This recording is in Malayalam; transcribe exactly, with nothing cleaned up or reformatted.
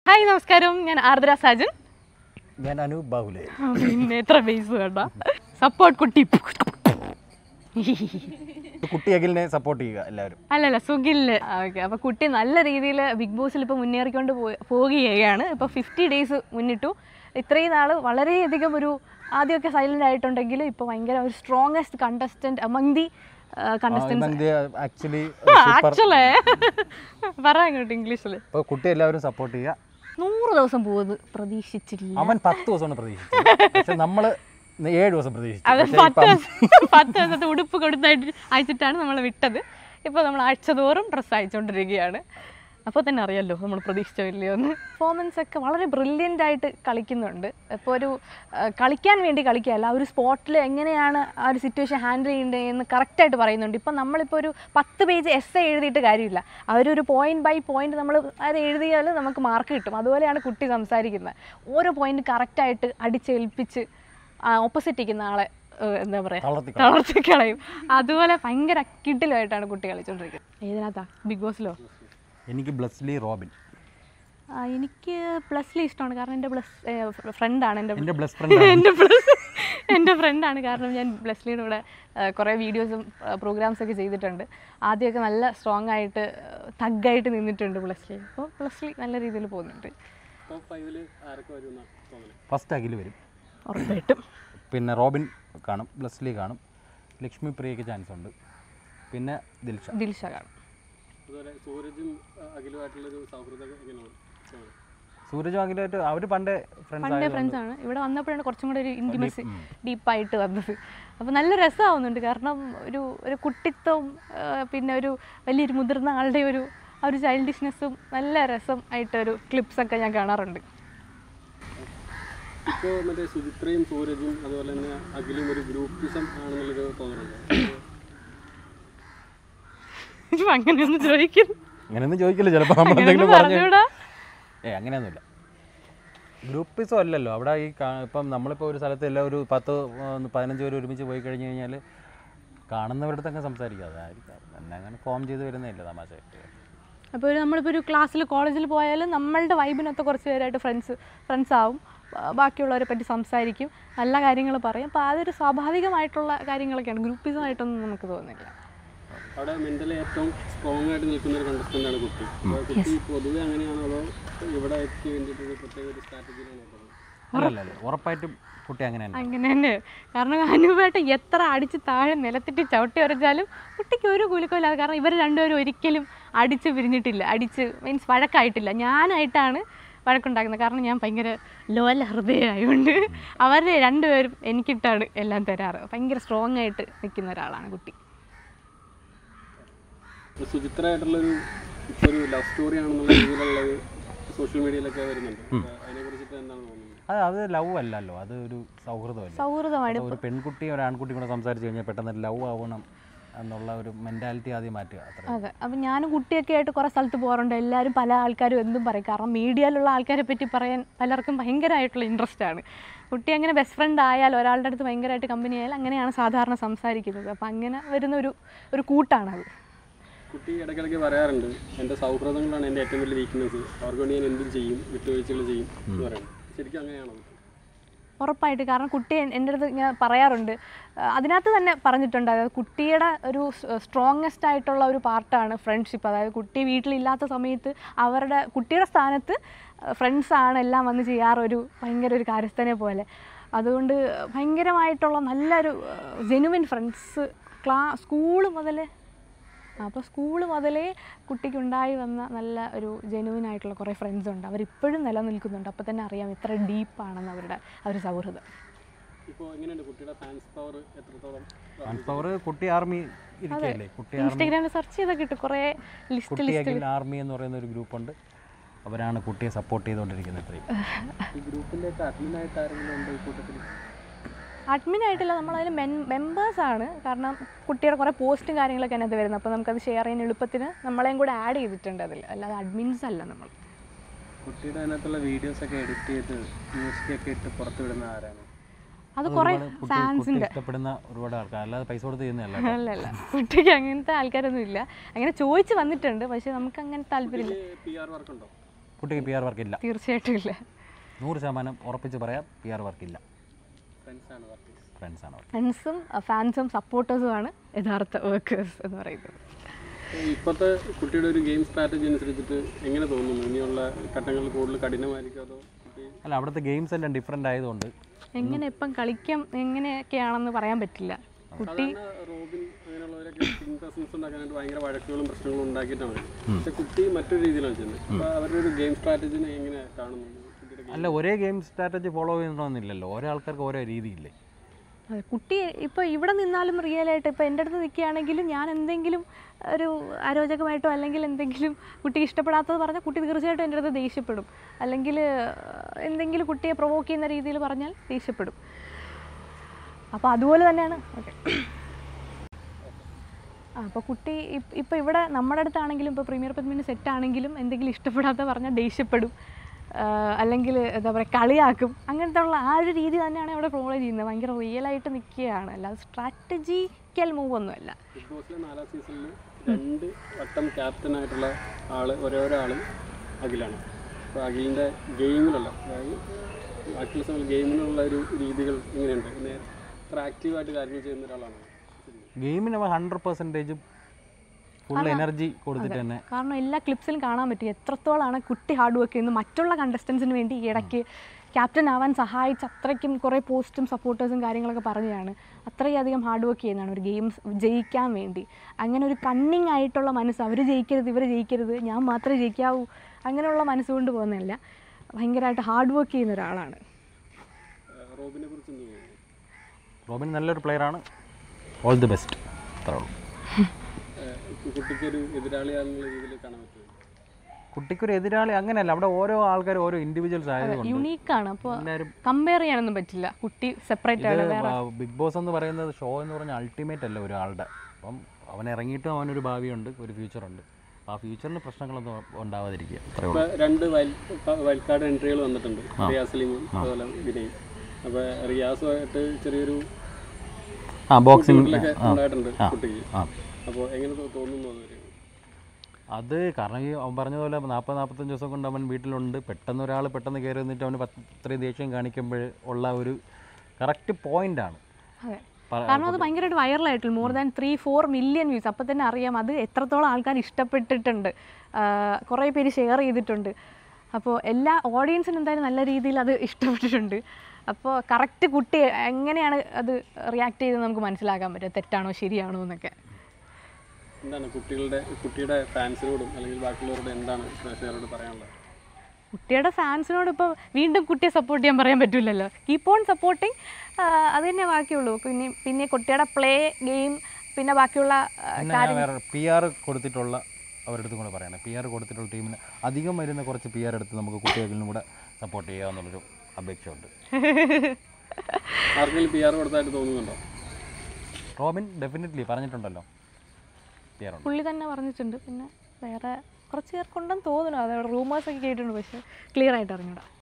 ഹായ് നമസ്കാരം, ഞാൻ ആർദ്ര സാജൻ. ഞാൻ അനു ബാഹുലേ. പിന്നെ എത്ര ബേസ് വേണ്ട സപ്പോർട്ട് കുട്ടി. കുട്ടി അഖിലിനെ സപ്പോർട്ട് ചെയ്യുക എല്ലാവരും. അല്ലല്ല സുഖിലിന്. ഓക്കെ, അപ്പോൾ കുട്ടി നല്ല രീതിയിൽ ബിഗ് ബോസിൽ ഇപ്പോൾ മുന്നേറിക്കൊണ്ട് പോവുകയാണ്. ഇപ്പോൾ ഫിഫ്റ്റി ഡേയ്സ് മുന്നിട്ടു. ഇത്രയും നാൾ വളരെയധികം ഒരു ആദ്യമൊക്കെ സൈലൻ്റ് ആയിട്ടുണ്ടെങ്കിലും ഇപ്പോൾ ഭയങ്കര ഒരു strongest contestant among the contestants. Actually actually പറയാൻ ഇങ്ങോട്ട് ഇംഗ്ലീഷിൽ. ഇപ്പോൾ കുട്ടി എല്ലാവരും സപ്പോർട്ട് ചെയ്യുക. നൂറ് ദിവസം പോകുന്നത് പ്രതീക്ഷിച്ചില്ല. അവൻ പത്ത് ദിവസമാണ് പ്രതീക്ഷിച്ചത്, പക്ഷെ നമ്മൾ ഏഴ് ദിവസം പ്രതീക്ഷിച്ചു. അത് പത്ത് പത്ത് ദിവസത്തെ ഉടുപ്പ് കൊടുത്തായിട്ട് അയച്ചിട്ടാണ് നമ്മൾ വിട്ടത്. ഇപ്പോൾ നമ്മൾ ആഴ്ചതോറും ഡ്രസ്സ് അയച്ചുകൊണ്ടിരിക്കുകയാണ്. അപ്പോൾ തന്നെ അറിയാമല്ലോ നമ്മൾ പ്രതീക്ഷിച്ചോ ഇല്ലയോ എന്ന്. പെർഫോമൻസ് ഒക്കെ വളരെ ബ്രില്യൻ്റ് ആയിട്ട് കളിക്കുന്നുണ്ട്. ഇപ്പോൾ ഒരു കളിക്കാൻ വേണ്ടി കളിക്കുകയല്ല, ഒരു സ്പോട്ടിൽ എങ്ങനെയാണ് ആ ഒരു സിറ്റുവേഷൻ ഹാൻഡിൽ ചെയ്യേണ്ടതെന്ന് കറക്റ്റായിട്ട് പറയുന്നുണ്ട്. ഇപ്പം നമ്മളിപ്പോൾ ഒരു പത്ത് പേജ് എസ് എ എഴുതിയിട്ട് കാര്യമില്ല, അവരൊരു പോയിൻറ്റ് ബൈ പോയിൻറ്റ് നമ്മൾ അത് എഴുതിയാൽ നമുക്ക് മാർക്ക് കിട്ടും. അതുപോലെയാണ് കുട്ടി സംസാരിക്കുന്നത്. ഓരോ പോയിൻറ്റ് കറക്റ്റായിട്ട് അടിച്ചേൽപ്പിച്ച് ഓപ്പോസിറ്റ് ഇരിക്കുന്ന ആളെ എന്താ പറയുക തളർത്തിക്കളയും. അതുപോലെ ഭയങ്കര കിട്ടിലായിട്ടാണ് കുട്ടി കളിച്ചുകൊണ്ടിരിക്കുന്നത്. ഏതിനകത്താ ബിഗ് ബോസിലോ? എനിക്ക് ബ്ലസ്ലി റോബിൻ. എനിക്ക് ബ്ലസ്ലി ഇഷ്ടമാണ്, കാരണം എൻ്റെ ബ്ലസ് ഫ്രണ്ടാണ്. എൻ്റെ എൻ്റെ ബ്ലസ് ഫ്രണ്ട് എൻ്റെ ബ്ലസ് എൻ്റെ ഫ്രണ്ടാണ്. കാരണം ഞാൻ ബ്ലസ്ലിയുടെ കൂടെ കുറേ വീഡിയോസും പ്രോഗ്രാംസൊക്കെ ചെയ്തിട്ടുണ്ട്. ആദ്യമൊക്കെ നല്ല സ്ട്രോങ് ആയിട്ട് തഗ്ഗായിട്ട് നിന്നിട്ടുണ്ട് ബ്ലസ്ലി. അപ്പോൾ ബ്ലസ്ലി നല്ല രീതിയിൽ പോകുന്നുണ്ട്. ഫസ്റ്റ് അഖിൽ വരും ഉറപ്പായിട്ടും. പിന്നെ റോബിൻ കാണും, ബ്ലസ്ലി കാണും, ലക്ഷ്മി പ്രിയയ്ക്ക് ചാൻസ് ഉണ്ട്, പിന്നെ ദിൽഷ ദിൽഷ കാണും. സൂരജും അഖിലുമായിട്ട് അവർ പണ്ടേ പണ്ടേ ഫ്രണ്ട്സാണ്. ഇവിടെ വന്നപ്പോഴാണ് കുറച്ചും കൂടെ ഒരു ഇൻറ്റിമസി ഡീപ്പായിട്ട് വന്നത്. അപ്പോൾ നല്ല രസമാവുന്നുണ്ട്. കാരണം ഒരു ഒരു കുട്ടിത്വവും പിന്നെ ഒരു വലിയൊരു മുതിർന്ന ആളുടെ ഒരു ആ ഒരു ചൈൽഡിഷ്നെസ്സും നല്ല രസം ആയിട്ടൊരു ക്ലിപ്സൊക്കെ ഞാൻ കാണാറുണ്ട്. ഇപ്പോൾ മറ്റേ സുചിത്രയും സൂരജും അതുപോലെ തന്നെ അഖിലും ഒരു ഗ്രൂപ്പിസം ആണെന്നുള്ളൊരു തോന്നലുണ്ട്. അങ്ങനെയൊന്നും ചോദിക്കുന്നു അങ്ങനെയൊന്നും ചോദിക്കില്ല. ചിലപ്പോൾ നമ്മൾ എന്തെങ്കിലും പറഞ്ഞു ഏ അങ്ങനെയൊന്നുമില്ല. ഗ്രൂപ്പിസം അല്ലല്ലോ അവിടെ. ഈ ഇപ്പം നമ്മളിപ്പോൾ ഒരു സ്ഥലത്ത് എല്ലാം ഒരു പത്ത് പതിനഞ്ച് പേര് ഒരുമിച്ച് പോയി കഴിഞ്ഞ് കഴിഞ്ഞാൽ കാണുന്നവരുടെ തന്നെ സംസാരിക്കുക. അതായിരിക്കാം എന്നെ അങ്ങനെ ഫോം ചെയ്ത് വരുന്നതല്ല തമാശയായിട്ട്. അപ്പോൾ നമ്മളിപ്പോൾ ഒരു ക്ലാസ്സിൽ കോളേജിൽ പോയാലും നമ്മളുടെ വൈബിനൊക്കെ കുറച്ച് പേരായിട്ട് ഫ്രണ്ട്സ് ഫ്രണ്ട്സ് ആവും, ബാക്കിയുള്ളവരെ പറ്റി സംസാരിക്കും, നല്ല കാര്യങ്ങൾ പറയും. അപ്പോൾ അതൊരു സ്വാഭാവികമായിട്ടുള്ള കാര്യങ്ങളൊക്കെയാണ്. ഗ്രൂപ്പിസമായിട്ടൊന്നും നമുക്ക് തോന്നുന്നില്ല. അവിടെ മെന്റലി ഏറ്റവും സ്ട്രോങ് ആയിട്ട് നിൽക്കുന്ന ഒരു കണ്ടസ്റ്റന്റ് ആണ് കുട്ടി. കുട്ടി പൊതുവെ അങ്ങനെയാണോ അതോ ഇവിടെ എത്തി വേണ്ടിയിട്ട് പ്രത്യേക ഒരു സ്ട്രാറ്റജിയിലാണ്? ഉറപ്പായിട്ടും കുട്ടി അങ്ങനെ അങ്ങനെ തന്നെ. കാരണം അനുവേട്ടൻ എത്ര അടിച്ച് താഴെ നിലത്തിട്ട് ചവിട്ടി വരച്ചാലും കുട്ടിക്ക് ഒരു കുലുക്കമില്ല. കാരണം ഇവർ രണ്ടുപേരും ഒരിക്കലും അടിച്ച് പിരിഞ്ഞിട്ടില്ല, അടിച്ച് മീൻസ് വഴക്കായിട്ടില്ല. ഞാനായിട്ടാണ് വഴക്കുണ്ടാക്കുന്നത്. കാരണം ഞാൻ ഭയങ്കര ലോല ഹൃദയമായതുകൊണ്ട് അവർ രണ്ടുപേരും എനിക്കിട്ടാണ് എല്ലാം തരാറ്. ഭയങ്കര സ്ട്രോങ് ആയിട്ട് നിൽക്കുന്ന ഒരാളാണ് കുട്ടി. സുചിത്രയായിട്ടുള്ളൊരു ഇപ്പോൾ ഒരു ലവ് സ്റ്റോറി ആണെന്നുള്ള രീതിയിലുള്ളത് സോഷ്യൽ മീഡിയയിലൊക്കെ വരുന്നുണ്ട്. അതിനെക്കുറിച്ചിട്ട് എന്താണ് തോന്നുന്നത്? അത് അത് ലവ് അല്ലല്ലോ, അത് ഒരു സൗഹൃദമല്ല. സൗഹൃദമായിട്ട് ഒരു പെൺകുട്ടിയും ഒരു ആൺകുട്ടിയും കൂടെ സംസാരിച്ച് കഴിഞ്ഞാൽ പെട്ടെന്ന് ലവ് ആവണം എന്നുള്ള ഒരു മെൻറ്റാലിറ്റി ആദ്യം മാറ്റുക. അതെ. അപ്പം ഞാനും കുട്ടിയൊക്കെ ആയിട്ട് കുറേ സ്ഥലത്ത് പോകാറുണ്ട്. എല്ലാവരും പല ആൾക്കാരും എന്തും പറയും. കാരണം മീഡിയയിലുള്ള ആൾക്കാരെ പറ്റി പറയാൻ പലർക്കും ഭയങ്കരമായിട്ടുള്ള ഇൻട്രസ്റ്റ് ആണ്. കുട്ടി അങ്ങനെ ബെസ്റ്റ് ഫ്രണ്ട് ആയാൽ ഒരാളുടെ അടുത്ത് ഭയങ്കരമായിട്ട് കമ്പനി ആയാൽ അങ്ങനെയാണ് സാധാരണ സംസാരിക്കുന്നത്. അപ്പം അങ്ങനെ വരുന്ന ഒരു ഒരു കൂട്ടാണത്. കുട്ടി ഇടയ്ക്കിടയ്ക്ക് പറയാറുണ്ട്, എൻ്റെ സൗഹൃദങ്ങളാണ് എൻ്റെ ഏറ്റവും വലിയ വീക്ക്നെസ്, അവർക്ക് വേണ്ടി ഞാൻ എന്തും ചെയ്യും, വിട്ടുവീഴ്ചകൾ ചെയ്യും എന്ന് പറയുന്നത്. ശരിക്കും അങ്ങനെയാണോ? ഉറപ്പായിട്ട്. കാരണം കുട്ടി എൻ്റെ അടുത്ത് ഇങ്ങനെ പറയാറുണ്ട്. അതിനകത്ത് തന്നെ പറഞ്ഞിട്ടുണ്ട്, അതായത് കുട്ടിയുടെ ഒരു സ്ട്രോങ്ങസ്റ്റ് ആയിട്ടുള്ള ഒരു പാർട്ടാണ് ഫ്രണ്ട്ഷിപ്പ്. അതായത് കുട്ടി വീട്ടിലില്ലാത്ത സമയത്ത് അവരുടെ കുട്ടിയുടെ സ്ഥാനത്ത് ഫ്രണ്ട്സാണ് എല്ലാം വന്ന് ചെയ്യാറൊരു ഭയങ്കര ഒരു കാര്യസ്ഥനെ പോലെ. അതുകൊണ്ട് ഭയങ്കരമായിട്ടുള്ള നല്ലൊരു ജെനുവിൻ ഫ്രണ്ട്സ് ക്ലാ സ്കൂള് മുതലേ അപ്പോൾ സ്കൂൾ മുതലേ കുട്ടിക്കുണ്ടായി വന്ന നല്ല ഒരു ജെനുവിൻ ആയിട്ടുള്ള കുറേ ഫ്രണ്ട്സ് ഉണ്ട്. അവരിപ്പോഴും നിലനിൽക്കുന്നുണ്ട്. അപ്പോൾ തന്നെ അറിയാം എത്ര ഡീപ്പാണെന്ന് അവരുടെ ആ ഒരു സൗഹൃദം. ഫാൻസ് പവർ കുട്ടി ആർമി ഇരിക്കുകയല്ലേ. കുട്ടി ഇൻസ്റ്റാഗ്രാമിൽ സെർച്ച് ചെയ്താൽ കിട്ടും കുറേ ലിസ്റ്റ്. കുട്ടി അഖിൽ ആർമി എന്ന് പറയുന്ന ഒരു ഗ്രൂപ്പുണ്ട്. അവരാണ് കുട്ടിയെ സപ്പോർട്ട് ചെയ്തുകൊണ്ടിരിക്കുന്നത്. ഇത്രയും ഈ ഗ്രൂപ്പിൻ്റെ അഡ്മിനായിട്ട് ആരെങ്കിലും ഉണ്ടോ ഈ കൂട്ടത്തിൽ? അഡ്മിനായിട്ടില്ല, നമ്മളതിൽ മെൻ മെമ്പേഴ്സാണ്. കാരണം കുട്ടിയുടെ കുറേ പോസ്റ്റും കാര്യങ്ങളൊക്കെ അതിനകത്ത് വരുന്നത്. അപ്പോൾ നമുക്കത് ഷെയർ ചെയ്യാൻ എളുപ്പത്തിന് നമ്മളെയും കൂടെ ആഡ് ചെയ്തിട്ടുണ്ട് അതിൽ. അല്ലാതെ അഡ്മിൻസ് അല്ല നമ്മൾ. കുട്ടിയുടെ അതിനകത്തുള്ള വീഡിയോസൊക്കെ എഡിറ്റ് ചെയ്ത് മ്യൂസിക്കൊക്കെ ഇട്ട് പുറത്ത് വിടുന്ന ആരാണ്? അത് കുറേ ഫാൻസിൻ്റെ ഇഷ്ടപ്പെടുന്ന ഒരുപാട് ആൾക്കാർ, അല്ലാതെ പൈസ കൊടുത്ത് ചെയ്യുന്നതല്ല. അല്ലല്ല, കുട്ടിക്ക് അങ്ങനത്തെ ആൾക്കാരൊന്നും ഇല്ല. അങ്ങനെ ചോദിച്ച് വന്നിട്ടുണ്ട്, പക്ഷെ നമുക്ക് അങ്ങനെ താല്പര്യമില്ല. കുട്ടിക്ക് പി ആർ വർക്കില്ല. തീർച്ചയായിട്ടും ഇല്ല. നൂറ് ശതമാനം ഉറപ്പിച്ച് പറയാം, പി ആർ വർക്കില്ല. ഫ്രണ്ട്സാണ് വർക്കേഴ്സ്. ഫ്രണ്ട്സാണ് വർക്ക്. ഫ്രണ്ട്സും ഫാൻസും സപ്പോർട്ടേഴ്സുമാണ് യഥാർത്ഥ വർക്കേഴ്സ് എന്ന് പറയുന്നത്. ഇപ്പോഴത്തെ കുട്ടിയുടെ ഒരു ഗെയിം സ്ട്രാറ്റജി അനുസരിച്ചിട്ട് എങ്ങനെ തോന്നുന്നു? ഇനിയുള്ള ഘട്ടങ്ങളിൽ കൂടുതൽ കഠിനമായിരിക്കും അതോ? അല്ല, അവിടുത്തെ ഗെയിംസ് എല്ലാം ഡിഫറെൻ്റ് ആയതുകൊണ്ട് എങ്ങനെ ഇപ്പം കളിക്കാം എങ്ങനെയൊക്കെയാണെന്ന് പറയാൻ പറ്റില്ല. കുട്ടി റോബിൻ അങ്ങനെയുള്ളവരൊക്കെ ടീം പ്രസൻസ് ഉണ്ടാക്കാനായിട്ട് ഭയങ്കര വഴക്കുകളും പ്രശ്നങ്ങളും ഉണ്ടാക്കിയിട്ടാണ്. പക്ഷെ കുട്ടി മറ്റൊരു രീതിയിലാണ് ചെയ്യുന്നത്. അപ്പോൾ അവരുടെ ഒരു ഗെയിം സ്ട്രാറ്റജിനെ എങ്ങനെ കാണുന്നു? അല്ല, ഒരേ ഗെയിം സ്ട്രാറ്റജി ഫോളോ ചെയ്യണമെന്നില്ലല്ലോ, ഓരോ ആൾക്കാർക്ക് ഓരോ രീതിയില്ലേ. അതെ, കുട്ടി ഇപ്പോൾ ഇവിടെ നിന്നാലും റിയലായിട്ട് ഇപ്പോൾ എൻ്റെ അടുത്ത് നിൽക്കുകയാണെങ്കിലും ഞാൻ എന്തെങ്കിലും ഒരു അരോചകമായിട്ടോ അല്ലെങ്കിൽ എന്തെങ്കിലും കുട്ടി ഇഷ്ടപ്പെടാത്തത് പറഞ്ഞാൽ കുട്ടി തീർച്ചയായിട്ടും എൻ്റെ അടുത്ത് ദേഷ്യപ്പെടും. അല്ലെങ്കിൽ എന്തെങ്കിലും കുട്ടിയെ പ്രൊവോക്ക് ചെയ്യുന്ന രീതിയിൽ പറഞ്ഞാൽ ദേഷ്യപ്പെടും. അപ്പോൾ അതുപോലെ തന്നെയാണ്. ഓക്കെ, ആ അപ്പോൾ കുട്ടി ഇപ്പോൾ ഇവിടെ നമ്മുടെ അടുത്താണെങ്കിലും ഇപ്പോൾ പ്രീമിയർ പത്മിന് സെറ്റാണെങ്കിലും എന്തെങ്കിലും ഇഷ്ടപ്പെടാത്ത പറഞ്ഞാൽ ദേഷ്യപ്പെടും, അല്ലെങ്കിൽ എന്താ പറയുക കളിയാക്കും. അങ്ങനത്തെ ഉള്ള ആ ഒരു രീതി തന്നെയാണ് അവിടെ ഫോളോ ചെയ്യുന്നത്. ഭയങ്കര റിയലായിട്ട് നിൽക്കുകയാണ്, അല്ലാതെ സ്ട്രാറ്റജിക്കൽ മൂവ് ഒന്നുമല്ല. ബിഗ് ബോസിലെ നാലാം സീസണിൽ രണ്ട് വട്ടം ക്യാപ്റ്റനായിട്ടുള്ള ആൾ ഓരോരോ ആളും അഖിലാണ്. അപ്പോൾ അഖിലിൻ്റെ ഗെയിമിലുള്ള അതായത് അഖിൽ സമയം ഗെയിമിനുള്ള ഒരു രീതികൾ ഇങ്ങനെയുണ്ട്. പിന്നെ അത്ര ആക്റ്റീവായിട്ട് കാര്യങ്ങൾ ചെയ്യുന്ന ഒരാളാണ്. ഗെയിമിന് നമ്മൾ ഹൺഡ്രഡ് പെർസെൻറ്റേജും ഫുൾ എനർജി കൊടുത്തിട്ട് തന്നെ. കാരണം എല്ലാ ക്ലിപ്സിലും കാണാൻ പറ്റും എത്രത്തോളമാണ് കുട്ടി ഹാർഡ് വർക്ക് ചെയ്യുന്നത്. മറ്റുള്ള കണ്ടസ്റ്റൻസിന് വേണ്ടി ഇടയ്ക്ക് ക്യാപ്റ്റൻ ആവാൻ സഹായിച്ച അത്രയ്ക്കും കുറേ പോസ്റ്റും സപ്പോർട്ടേഴ്സും കാര്യങ്ങളൊക്കെ പറഞ്ഞതാണ്. അത്രയധികം ഹാർഡ് വർക്ക് ചെയ്യുന്നതാണ് ഒരു ഗെയിംസ് ജയിക്കാൻ വേണ്ടി. അങ്ങനെ ഒരു കണ്ണിങ് ആയിട്ടുള്ള മനസ്സ്, അവർ ജയിക്കരുത് ഇവർ ജയിക്കരുത് ഞാൻ മാത്രമേ ജയിക്കാവൂ അങ്ങനെയുള്ള മനസ്സുകൊണ്ട് പോകുന്നതല്ല, ഭയങ്കരമായിട്ട് ഹാർഡ് വർക്ക് ചെയ്യുന്ന ഒരാളാണ്. റോബിനെ കുറിച്ച് എന്ത് തോന്നുന്നു? റോബിൻ നല്ലൊരു പ്ലെയറാണ്, ഓൾ ദി ബെസ്റ്റ്. അത്രേ ഉള്ളൂ. കുട്ടിക്കൊരു എതിരാളിയാണെന്നുള്ള രീതിയിൽ കാണാൻ പറ്റുമോ? കുട്ടിക്കൊരു എതിരാളി അങ്ങനെയല്ല, അവിടെ ഓരോ ആൾക്കാർ ഓരോ ഇൻഡിവിജ്വൽസ് ആയതുകൊണ്ട് യുണീക്കാണ്. അപ്പോൾ കമ്പയർ ചെയ്യാനൊന്നും പറ്റില്ല. കുട്ടി സെപ്പറേറ്റ് ആണ്. ബിഗ് ബോസ് എന്ന് പറയുന്നത് ഷോ എന്ന് പറഞ്ഞാൽ അൾട്ടിമേറ്റ് അല്ല ഒരാളുടെ. അപ്പം അവൻ ഇറങ്ങിയിട്ടും അവനൊരു ഭാവിയുണ്ട്, ഒരു ഫ്യൂച്ചറുണ്ട്. ആ ഫ്യൂച്ചറിന് പ്രശ്നങ്ങളൊന്നും ഉണ്ടാവാതിരിക്കുക. ഇപ്പോൾ രണ്ട് വൈൽഡ് കാർഡ് എൻട്രികൾ വന്നിട്ടുണ്ട്, റിയാസ് സലീമും അതുപോലെ വിനയും. അപ്പോൾ റിയാസുമായിട്ട് ചെറിയൊരു ആ ബോക്സിംഗ് ഉണ്ടായിട്ടുണ്ട് കുട്ടിക്ക്. അപ്പോൾ എങ്ങനെ തോന്നുന്നു? അത് കാരണം ഈ അവൻ പറഞ്ഞതുപോലെ നാൽപ്പത് നാൽപ്പത്തഞ്ച് ദിവസം കൊണ്ട് അവൻ വീട്ടിലുണ്ട്. പെട്ടെന്ന് ഒരാൾ പെട്ടെന്ന് കയറി വന്നിട്ട് അവന് അത്രയും ദേഷ്യം കാണിക്കുമ്പോൾ ഉള്ള ഒരു കറക്റ്റ് പോയിൻ്റാണ്. അതെ, കാരണം അത് ഭയങ്കരമായിട്ട് വൈറലായിട്ടില്ല. More than three four million views. അപ്പോൾ തന്നെ അറിയാം അത് എത്രത്തോളം ആൾക്കാർ ഇഷ്ടപ്പെട്ടിട്ടുണ്ട്, കുറേ പേര് ഷെയർ ചെയ്തിട്ടുണ്ട്. അപ്പോൾ എല്ലാ ഓഡിയൻസിനും എന്തായാലും നല്ല രീതിയിൽ അത് ഇഷ്ടപ്പെട്ടിട്ടുണ്ട്. അപ്പോൾ കറക്റ്റ് കുട്ടി എങ്ങനെയാണ് അത് റിയാക്ട് ചെയ്ത് നമുക്ക് മനസ്സിലാക്കാൻ പറ്റും, തെറ്റാണോ ശരിയാണോ എന്നൊക്കെ. എന്താണ് കുട്ടികളുടെ കുട്ടിയുടെ ഫാൻസിനോടും അല്ലെങ്കിൽ ബാക്കിയുള്ളവരോട് എന്താണ് പ്രേക്ഷകരോട് പറയാനുള്ളത്? കുട്ടിയുടെ ഫാൻസിനോട് ഇപ്പോൾ വീണ്ടും കുട്ടിയെ സപ്പോർട്ട് ചെയ്യാൻ പറയാൻ പറ്റില്ലല്ലോ. കീപ്പ് ഓൺ സപ്പോർട്ടിങ്, അത് തന്നെ ബാക്കിയുള്ളൂ. പിന്നെ പിന്നെ കുട്ടിയുടെ പ്ലേ ഗെയിം പിന്നെ ബാക്കിയുള്ള കാര്യങ്ങൾ പി ആർ കൊടുത്തിട്ടുള്ള അവരുടെ അടുത്തും കൂടെ പറയണം. പി ആർ കൊടുത്തിട്ടുള്ള ടീമിന് അധികം വരുന്ന കുറച്ച് പി ആർ എടുത്ത് നമുക്ക് കുട്ടികളിലും കൂടെ സപ്പോർട്ട് ചെയ്യാമെന്നുള്ളൊരു അപേക്ഷയുണ്ട്. ആർക്കെങ്കിലും പി ആർ കൊടുത്തായിട്ട് തോന്നുന്നുണ്ടോ? റോബിൻ ഡെഫിനറ്റ്ലി പറഞ്ഞിട്ടുണ്ടല്ലോ, പുള്ളി തന്നെ പറഞ്ഞിട്ടുണ്ട്. പിന്നെ വേറെ കുറച്ച് പേർക്കുണ്ടെന്ന് തോന്നുന്നു, അതവിടെ റൂമേഴ്സൊക്കെ കേട്ടിട്ടുണ്ട്, പക്ഷേ ക്ലിയർ ആയിട്ട് അറിഞ്ഞൂടാ.